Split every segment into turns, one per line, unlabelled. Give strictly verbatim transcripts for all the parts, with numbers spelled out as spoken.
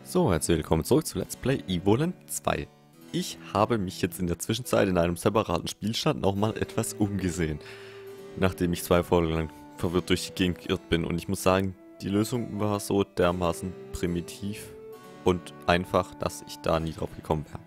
So, herzlich willkommen zurück zu Let's Play Evoland zwei. Ich habe mich jetzt in der Zwischenzeit in einem separaten Spielstand nochmal etwas umgesehen. Nachdem ich zwei Folgen lang verwirrt durch die Gegend geirrt bin. Und ich muss sagen, die Lösung war so dermaßen primitiv und einfach, dass ich da nie drauf gekommen wäre.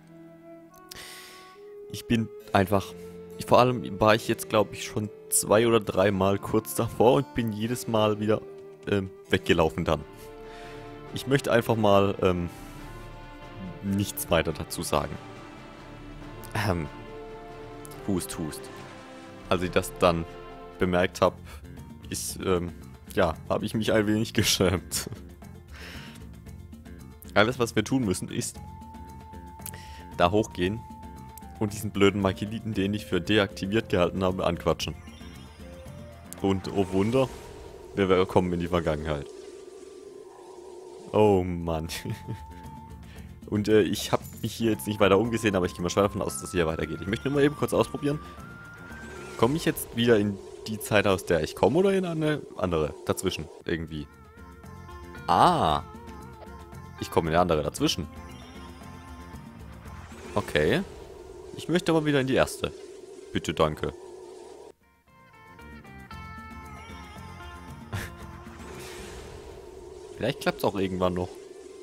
Ich bin einfach... Vor allem war ich jetzt, glaube ich, schon zwei oder dreimal kurz davor und bin jedes Mal wieder ähm, weggelaufen dann. Ich möchte einfach mal ähm, nichts weiter dazu sagen. Ähm, hust, hust. Als ich das dann bemerkt habe, ist, ähm, ja, habe ich mich ein wenig geschämt. Alles, was wir tun müssen, ist da hochgehen und diesen blöden Makeliten, den ich für deaktiviert gehalten habe, anquatschen. Und, oh Wunder, wir kommen in die Vergangenheit. Oh Mann. Und äh, ich habe mich hier jetzt nicht weiter umgesehen, aber ich gehe mal schwer davon aus, dass es hier weitergeht. Ich möchte nur mal eben kurz ausprobieren. Komme ich jetzt wieder in die Zeit, aus der ich komme, oder in eine andere dazwischen irgendwie? Ah. Ich komme in eine andere dazwischen. Okay. Ich möchte aber wieder in die erste. Bitte, danke. Vielleicht klappt es auch irgendwann noch.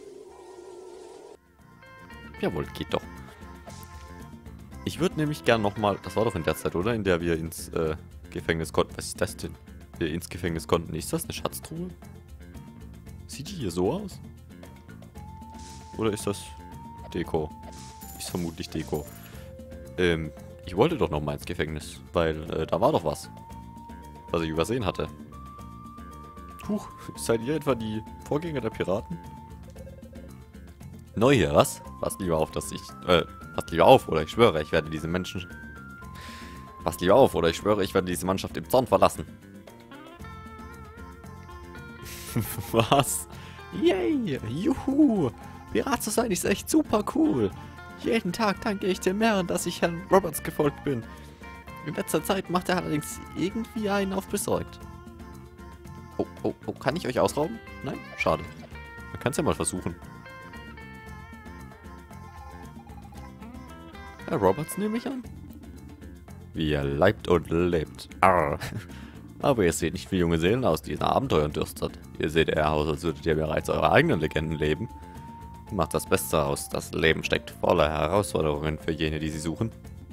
Jawohl, geht doch. Ich würde nämlich gern nochmal... Das war doch in der Zeit, oder? In der wir ins äh, Gefängnis konnten. Was ist das denn? Wir ins Gefängnis konnten. Ist das eine Schatztruhe? Sieht die hier so aus? Oder ist das Deko? Ist vermutlich Deko. Ähm, ich wollte doch nochmal ins Gefängnis. Weil äh, da war doch was. Was ich übersehen hatte. Huch, seid ihr etwa die Vorgänger der Piraten? Neu hier, was? Passt lieber auf, dass ich... Äh, passt lieber auf, oder ich schwöre, ich werde diese Menschen... Passt lieber auf, oder ich schwöre, ich werde diese Mannschaft im Zorn verlassen. Was? Yay! Juhu! Pirat zu sein ist echt super cool! Jeden Tag danke ich dem Herrn, dass ich Herrn Roberts gefolgt bin. In letzter Zeit macht er allerdings irgendwie einen auf besorgt. Oh, oh, oh, kann ich euch ausrauben? Nein? Schade. Man kann es ja mal versuchen. Herr Roberts nehme ich an. Wie er leibt und lebt. Arr. Aber ihr seht nicht wie junge Seelen aus, die nach Abenteuern dürstet. Ihr seht eher aus, als würdet ihr bereits eure eigenen Legenden leben. Macht das Beste aus. Das Leben steckt voller Herausforderungen für jene, die sie suchen.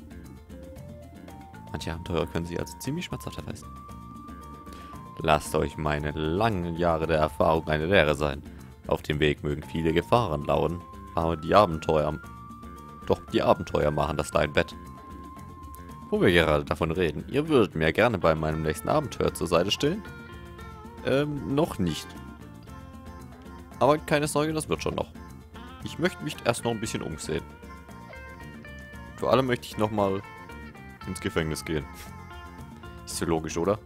Manche Abenteuer können sie als ziemlich schmerzhaft erweisen. Lasst euch meine langen Jahre der Erfahrung eine Lehre sein. Auf dem Weg mögen viele Gefahren lauern, aber die Abenteuer... Doch die Abenteuer machen das dein Bett. Wo wir gerade davon reden, ihr würdet mir gerne bei meinem nächsten Abenteuer zur Seite stehen? Ähm, noch nicht. Aber keine Sorge, das wird schon noch. Ich möchte mich erst noch ein bisschen umsehen. Vor allem möchte ich nochmal ins Gefängnis gehen. Ist ja logisch, oder?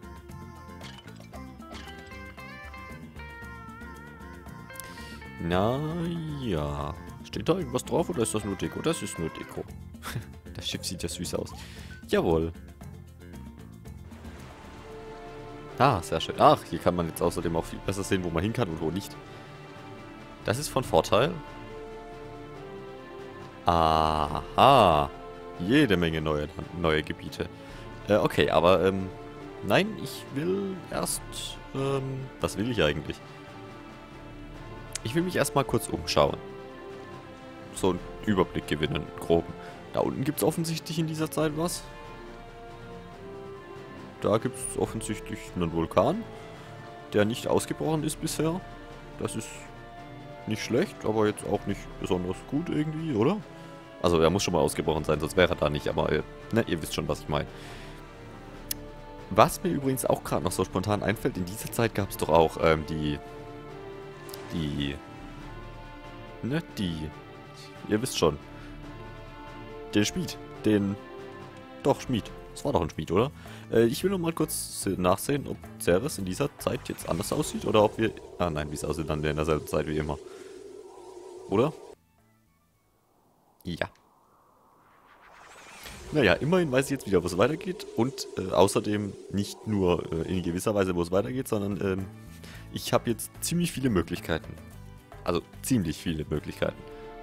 Na ja. Steht da irgendwas drauf oder ist das nur Deko? Das ist nur Deko. Das Schiff sieht ja süß aus. Jawohl. Ah, sehr schön. Ach, hier kann man jetzt außerdem auch viel besser sehen, wo man hin kann und wo nicht. Das ist von Vorteil. Aha. Jede Menge neue, neue Gebiete. Äh, okay, aber ähm, nein, ich will erst... Ähm, was will ich eigentlich? Ich will mich erstmal kurz umschauen. So einen Überblick gewinnen, grob. Da unten gibt es offensichtlich in dieser Zeit was. Da gibt es offensichtlich einen Vulkan, der nicht ausgebrochen ist bisher. Das ist nicht schlecht, aber jetzt auch nicht besonders gut irgendwie, oder? Also er muss schon mal ausgebrochen sein, sonst wäre er da nicht, aber äh, ne, ihr wisst schon, was ich meine. Was mir übrigens auch gerade noch so spontan einfällt, in dieser Zeit gab es doch auch ähm, die... Die... Ne, die... Ihr wisst schon. Den Schmied. Den... Doch, Schmied. Das war doch ein Schmied, oder? Äh, ich will noch mal kurz nachsehen, ob Ceres in dieser Zeit jetzt anders aussieht oder ob wir... Ah nein, wie es aussieht, dann in derselben Zeit wie immer. Oder? Ja. Naja, immerhin weiß ich jetzt wieder, wo es weitergeht. Und äh, außerdem nicht nur äh, in gewisser Weise, wo es weitergeht, sondern ähm, ich habe jetzt ziemlich viele Möglichkeiten. Also ziemlich viele Möglichkeiten.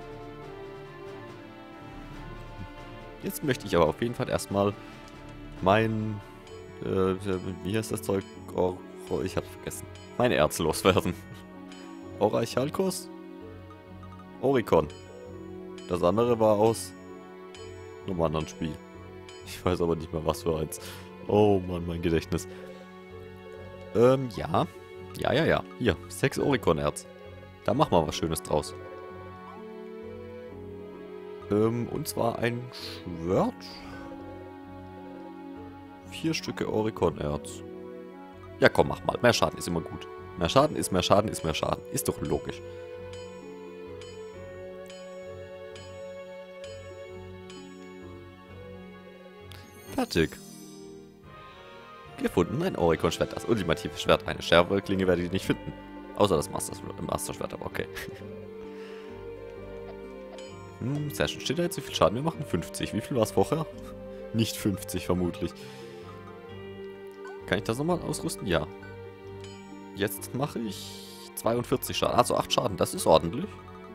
Jetzt möchte ich aber auf jeden Fall erstmal mein... Äh, wie heißt das Zeug? Oh, oh, ich hab's vergessen. Mein Erz loswerden. Orichalkos? Oricon. Das andere war aus einem anderen Spiel. Ich weiß aber nicht mehr, was für eins. Oh Mann, mein Gedächtnis. Ähm, ja. Ja, ja, ja. Hier, sechs Oricon-Erz. Da machen wir was Schönes draus. Ähm, und zwar ein Schwert. Vier Stücke Oricon-Erz. Ja, komm, mach mal. Mehr Schaden ist immer gut. Mehr Schaden ist mehr Schaden ist mehr Schaden. Ist doch logisch. Fertig. Gefunden, ein Oricon-Schwert. Das ultimative Schwert. Eine schärfere Klinge werde ich nicht finden. Außer das Master-Schwert, aber okay. Hm, sehr schön. Steht da jetzt, wie viel Schaden wir machen? fünfzig. Wie viel war es vorher? Nicht fünfzig, vermutlich. Kann ich das nochmal ausrüsten? Ja. Jetzt mache ich zweiundvierzig Schaden. Also acht Schaden. Das ist ordentlich.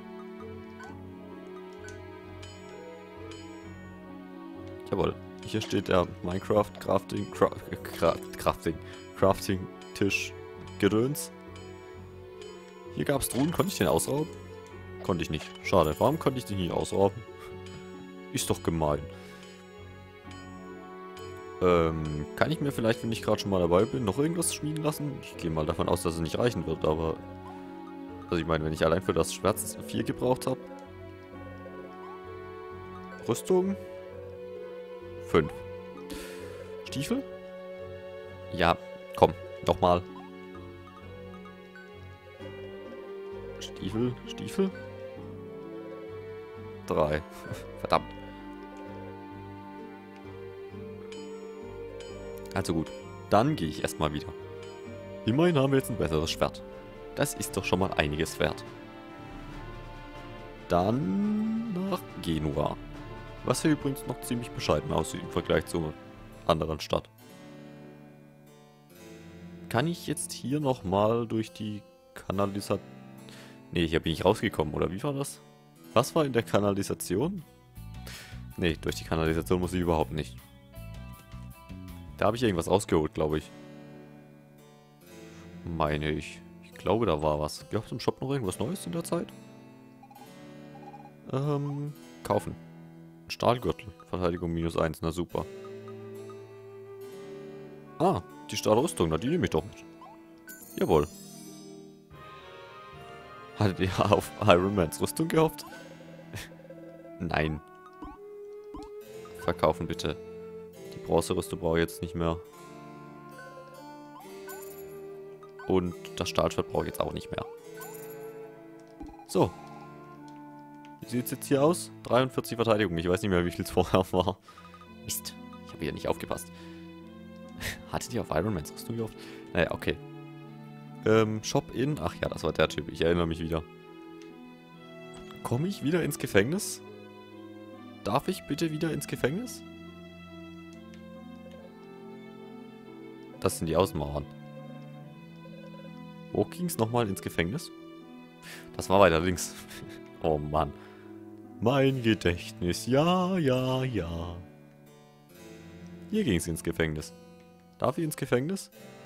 Jawohl. Hier steht der Minecraft Crafting Cra Cra Crafting Crafting Tisch Gedöns. Hier gab es Truhen. Konnte ich den ausrauben? Konnte ich nicht. Schade. Warum konnte ich den nicht ausrauben? Ist doch gemein. Ähm, kann ich mir vielleicht, wenn ich gerade schon mal dabei bin, noch irgendwas schmieden lassen? Ich gehe mal davon aus, dass es nicht reichen wird, aber... Also ich meine, wenn ich allein für das Schwert vier gebraucht habe. Rüstung? fünf. Stiefel? Ja, komm, nochmal. Stiefel, Stiefel? drei. Verdammt. Also gut, dann gehe ich erstmal wieder. Immerhin haben wir jetzt ein besseres Schwert. Das ist doch schon mal einiges wert. Dann nach Genua. Was hier übrigens noch ziemlich bescheiden aussieht im Vergleich zur anderen Stadt. Kann ich jetzt hier nochmal durch die Kanalisation... Nee, hier bin ich rausgekommen, oder wie war das? Was war in der Kanalisation? Nee, durch die Kanalisation muss ich überhaupt nicht. Da habe ich irgendwas rausgeholt, glaube ich. Meine ich. Ich glaube, da war was. Gab es im Shop noch irgendwas Neues in der Zeit? Ähm, kaufen. Stahlgürtel. Verteidigung minus eins, na super. Ah, die Stahlrüstung, na die nehme ich doch mit. Jawohl. Hattet ihr auf Iron Mans Rüstung gehofft? Nein. Verkaufen bitte. Die Bronzerüstung brauche ich jetzt nicht mehr. Und das Stahlschwert brauche ich jetzt auch nicht mehr. So. Wie sieht es jetzt hier aus? dreiundvierzig Verteidigung. Ich weiß nicht mehr, wie viel es vorher war. Mist. Ich habe wieder nicht aufgepasst. Hattet ihr auf Iron Mans Rüstung gehofft? Naja, okay. Ähm, Shop in... Ach ja, das war der Typ. Ich erinnere mich wieder. Komme ich wieder ins Gefängnis? Darf ich bitte wieder ins Gefängnis? Das sind die Außenmauern. Wo ging es nochmal ins Gefängnis? Das war weiter links. Oh Mann. Mein Gedächtnis. Ja, ja, ja. Hier ging es ins Gefängnis. Darf ich ins Gefängnis?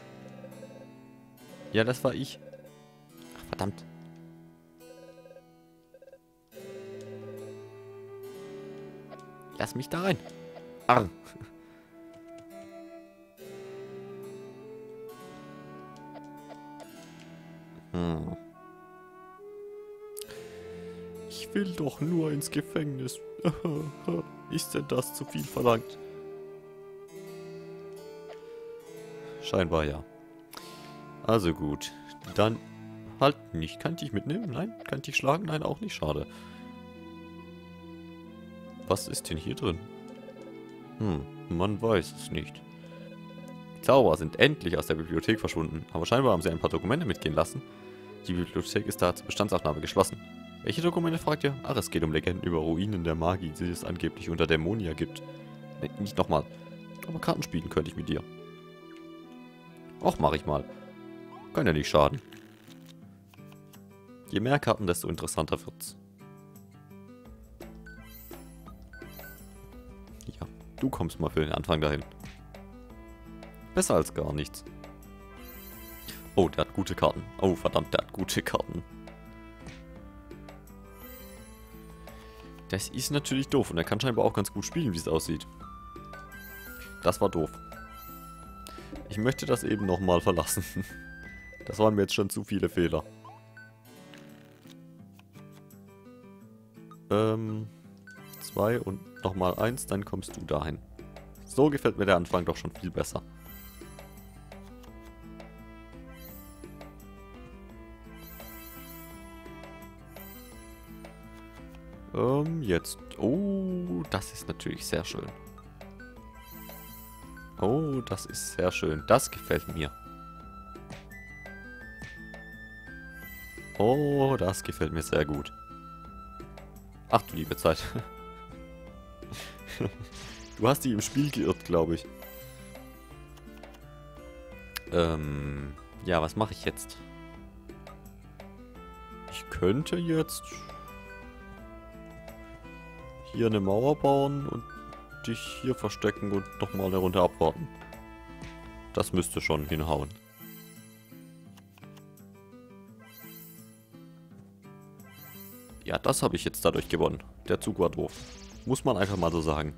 Ja, das war ich. Ach, verdammt. Lass mich da rein. Arr. Hm. Ich will doch nur ins Gefängnis. Ist denn das zu viel verlangt? Scheinbar ja. Also gut. Dann halt nicht. Kann ich dich mitnehmen? Nein? Kann ich dich schlagen? Nein, auch nicht. Schade. Was ist denn hier drin? Hm, man weiß es nicht. Die Zauberer sind endlich aus der Bibliothek verschwunden, aber scheinbar haben sie ein paar Dokumente mitgehen lassen. Die Bibliothek ist da zur Bestandsaufnahme geschlossen. Welche Dokumente, fragt ihr? Ach, es geht um Legenden über Ruinen der Magie, die es angeblich unter Dämonia gibt. Nee, nicht nochmal. Aber Karten spielen könnte ich mit dir. Och, mach ich mal. Kann ja nicht schaden. Je mehr Karten, desto interessanter wird's. Ja, du kommst mal für den Anfang dahin. Besser als gar nichts. Oh, der hat gute Karten. Oh, verdammt, der hat gute Karten. Das ist natürlich doof. Und er kann scheinbar auch ganz gut spielen, wie es aussieht. Das war doof. Ich möchte das eben nochmal verlassen. Das waren mir jetzt schon zu viele Fehler. Ähm, zwei und nochmal eins, dann kommst du dahin. So gefällt mir der Anfang doch schon viel besser. Ähm, jetzt. Oh, das ist natürlich sehr schön. Oh, das ist sehr schön. Das gefällt mir. Oh, das gefällt mir sehr gut. Ach du liebe Zeit. Du hast dich im Spiel geirrt, glaube ich. Ähm, ja, was mache ich jetzt? Ich könnte jetzt hier eine Mauer bauen und dich hier verstecken und nochmal eine Runde abwarten. Das müsste schon hinhauen. Ja, das habe ich jetzt dadurch gewonnen. Der Zug war doof. Muss man einfach mal so sagen.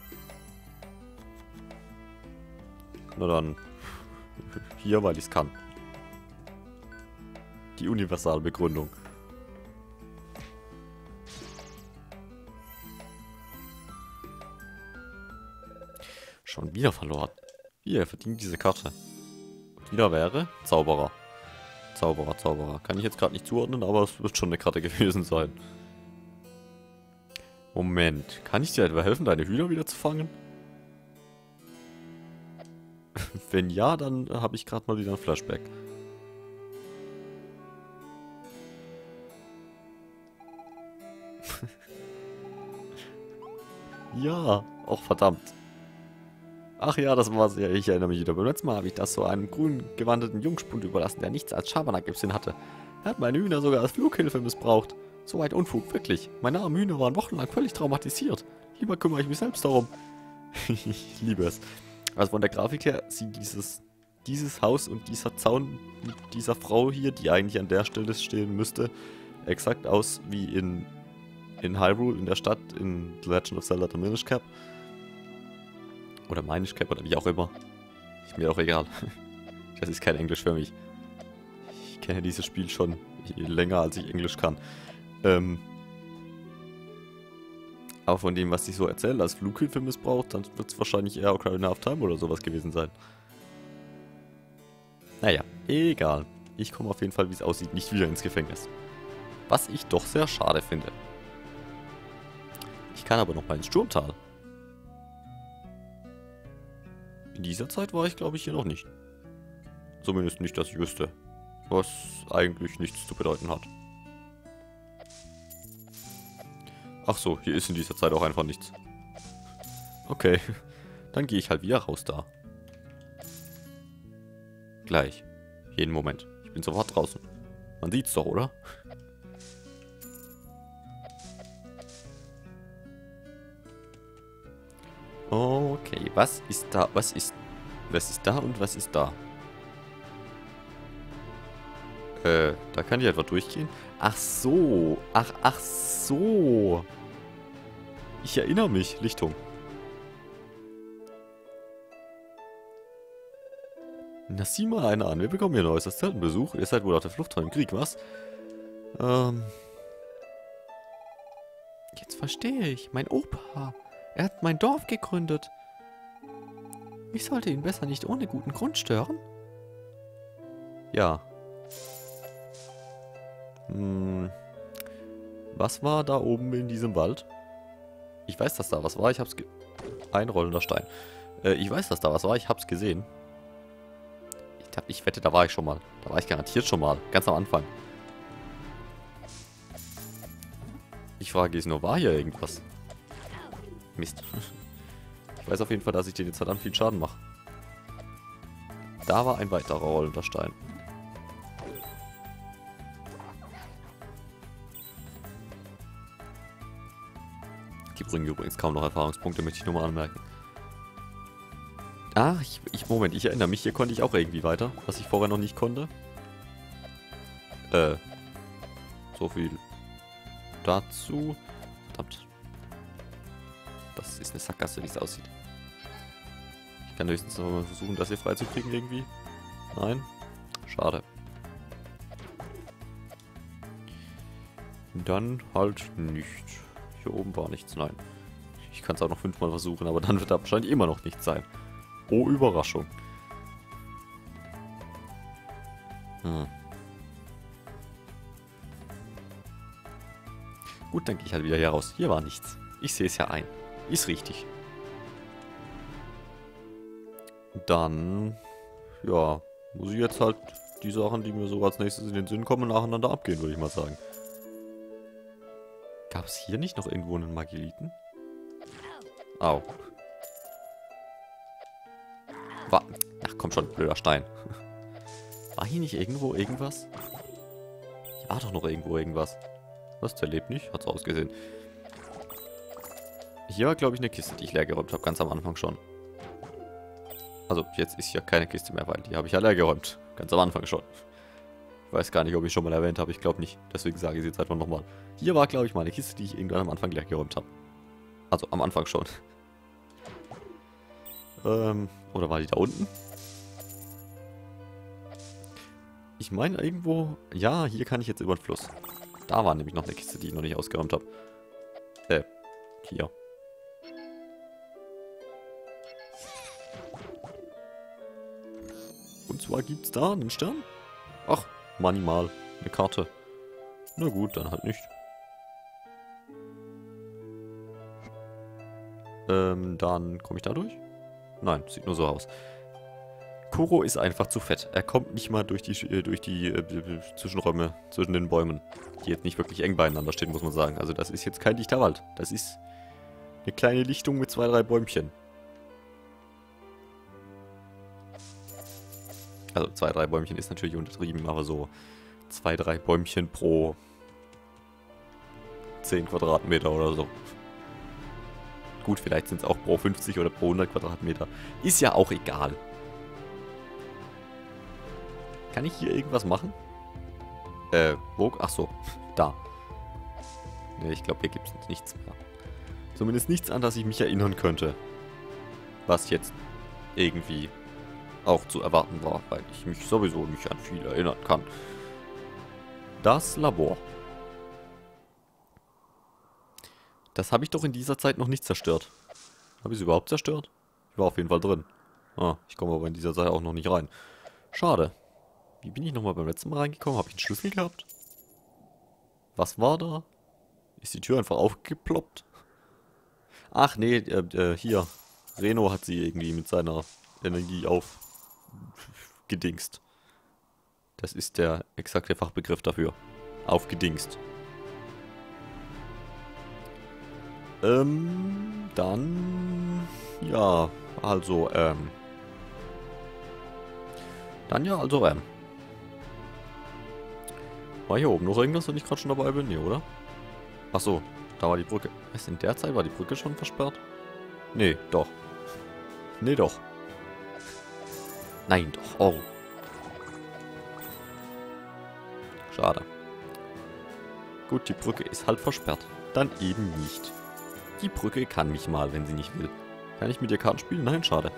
Na dann. Hier, weil ich es kann. Die universale Begründung. Schon wieder verloren. Hier, er verdient diese Karte. Wieder wäre Zauberer. Zauberer, Zauberer. Kann ich jetzt gerade nicht zuordnen, aber es wird schon eine Karte gewesen sein. Moment. Kann ich dir etwa helfen, deine Hühner wieder zu fangen? Wenn ja, dann habe ich gerade mal wieder ein Flashback. Ja, auch verdammt. Ach ja, das war's ja. Ich erinnere mich wieder. Beim letzten Mal habe ich das so einem grün gewandeten Jungspund überlassen, der nichts als Schabernack im Sinn hatte. Er hat meine Hühner sogar als Flughilfe missbraucht. So weit Unfug, wirklich. Meine armen Hühner waren wochenlang völlig traumatisiert. Lieber kümmere ich mich selbst darum. Ich liebe es. Also von der Grafik her sieht dieses, dieses Haus und dieser Zaun mit dieser Frau hier, die eigentlich an der Stelle stehen müsste, exakt aus wie in, in Hyrule, in der Stadt, in The Legend of Zelda: The Minish Cap. Oder Minish Cap oder wie auch immer. Ist mir auch egal. Das ist kein Englisch für mich. Ich kenne dieses Spiel schon länger, als ich Englisch kann. Ähm... Aber von dem, was ich so erzähle, als Flughilfe missbraucht, dann wird es wahrscheinlich eher Ocarina of Time oder sowas gewesen sein. Naja, egal. Ich komme auf jeden Fall, wie es aussieht, nicht wieder ins Gefängnis. Was ich doch sehr schade finde. Ich kann aber noch mal ins Sturmtal. In dieser Zeit war ich, glaube ich, hier noch nicht. Zumindest nicht, dass ich wüsste. Was eigentlich nichts zu bedeuten hat. Ach so, hier ist in dieser Zeit auch einfach nichts. Okay, dann gehe ich halt wieder raus da. Gleich. Jeden Moment. Ich bin sofort draußen. Man sieht's doch, oder? Okay, was ist da? Was ist... Was ist da und was ist da? Äh, da kann ich einfach durchgehen. Ach so. Ach, ach so. Ich erinnere mich. Lichtung. Na, sieh mal einer an. Wir bekommen hier ein neues Zeltenbesuch. Ihr seid wohl auf der Flucht vor dem Krieg, was? Ähm. Jetzt verstehe ich. Mein Opa. Er hat mein Dorf gegründet. Ich sollte ihn besser nicht ohne guten Grund stören. Ja. Hm. Was war da oben in diesem Wald? Ich weiß, dass da was war. Ich hab's ge... Ein rollender Stein. Äh, ich weiß, dass da was war. Ich hab's gesehen. Ich, hab, ich wette, da war ich schon mal. Da war ich garantiert schon mal. Ganz am Anfang. Ich frage ist nur, war hier irgendwas? Mist. Ich weiß auf jeden Fall, dass ich den jetzt verdammt viel Schaden mache. Da war ein weiterer rollender Stein. Die bringen übrigens kaum noch Erfahrungspunkte, möchte ich nur mal anmerken. Ah, ich, ich, Moment, ich erinnere mich, hier konnte ich auch irgendwie weiter, was ich vorher noch nicht konnte. Äh, so viel dazu. Verdammt. Das ist eine Sackgasse, wie es aussieht. Ich kann höchstens noch mal versuchen, das hier freizukriegen irgendwie. Nein? Schade. Dann halt nicht. Hier oben war nichts, nein. Ich kann es auch noch fünfmal versuchen, aber dann wird da wahrscheinlich immer noch nichts sein. Oh, Überraschung. Hm. Gut, dann gehe ich halt wieder hier raus. Hier war nichts. Ich sehe es ja ein. Ist richtig. Dann, ja, muss ich jetzt halt die Sachen, die mir so als nächstes in den Sinn kommen, nacheinander abgehen, würde ich mal sagen. Gab es hier nicht noch irgendwo einen Magiliten? Au. War, ach komm schon, blöder Stein. War hier nicht irgendwo irgendwas? Hier war doch noch irgendwo irgendwas. Was, der lebt nicht? Hat's ausgesehen. Hier war, glaube ich, eine Kiste, die ich leer geräumt habe, ganz am Anfang schon. Also, jetzt ist hier keine Kiste mehr, weil die habe ich ja leer geräumt. Ganz am Anfang schon. Ich weiß gar nicht, ob ich schon mal erwähnt habe. Ich glaube nicht. Deswegen sage ich es jetzt einfach nochmal. Hier war, glaube ich, mal eine Kiste, die ich irgendwann am Anfang leer geräumt habe. Also, am Anfang schon. ähm, oder war die da unten? Ich meine irgendwo... Ja, hier kann ich jetzt über den Fluss. Da war nämlich noch eine Kiste, die ich noch nicht ausgeräumt habe. Äh, hier. Und zwar gibt es da einen Stern. Ach, manimal. Eine Karte. Na gut, dann halt nicht. Ähm, dann komme ich da durch? Nein, sieht nur so aus. Kuro ist einfach zu fett. Er kommt nicht mal durch die, äh, durch die äh, Zwischenräume zwischen den Bäumen, die jetzt nicht wirklich eng beieinander stehen, muss man sagen. Also das ist jetzt kein dichter Wald. Das ist eine kleine Lichtung mit zwei, drei Bäumchen. Also zwei, drei Bäumchen ist natürlich untertrieben, aber so zwei, drei Bäumchen pro zehn Quadratmeter oder so. Gut, vielleicht sind es auch pro fünfzig oder pro hundert Quadratmeter. Ist ja auch egal. Kann ich hier irgendwas machen? Äh, wo? Ach so, da. Ne, ich glaube, hier gibt es nichts mehr. Zumindest nichts, an das ich mich erinnern könnte. Was jetzt irgendwie auch zu erwarten war, weil ich mich sowieso nicht an viel erinnern kann. Das Labor. Das habe ich doch in dieser Zeit noch nicht zerstört. Habe ich es überhaupt zerstört? Ich war auf jeden Fall drin. Ah, ich komme aber in dieser Zeit auch noch nicht rein. Schade. Wie bin ich nochmal beim letzten Mal reingekommen? Habe ich einen Schlüssel gehabt? Was war da? Ist die Tür einfach aufgeploppt? Ach nee, äh, äh, hier. Reno hat sie irgendwie mit seiner Energie aufgedingst. Das ist der exakte Fachbegriff dafür. Aufgedingst. Ähm, dann... Ja, also, ähm... Dann ja, also, ähm... War hier oben noch irgendwas, wenn ich gerade schon dabei bin? Nee, oder? Achso, da war die Brücke. Was, in der Zeit war die Brücke schon versperrt? Nee, doch. Nee, doch. Nein, doch. Oh. Schade. Gut, die Brücke ist halt versperrt. Dann eben nicht. Die Brücke kann mich mal, wenn sie nicht will. Kann ich mit ihr Karten spielen? Nein, schade.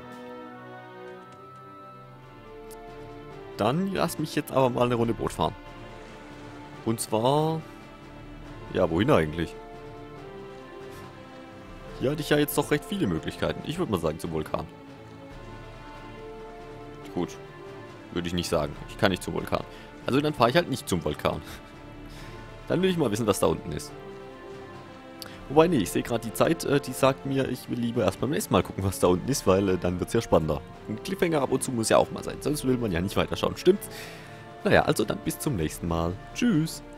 Dann lass mich jetzt aber mal eine Runde Boot fahren. Und zwar... Ja, wohin eigentlich? Hier hatte ich ja jetzt doch recht viele Möglichkeiten. Ich würde mal sagen zum Vulkan. Gut. Würde ich nicht sagen. Ich kann nicht zum Vulkan. Also dann fahre ich halt nicht zum Vulkan. Dann will ich mal wissen, was da unten ist. Wobei, nee, ich sehe gerade die Zeit, äh, die sagt mir, ich will lieber erst beim nächsten Mal gucken, was da unten ist, weil äh, dann wird es ja spannender. Ein Cliffhanger ab und zu muss ja auch mal sein, sonst will man ja nicht weiterschauen, stimmt's? Naja, also dann bis zum nächsten Mal. Tschüss!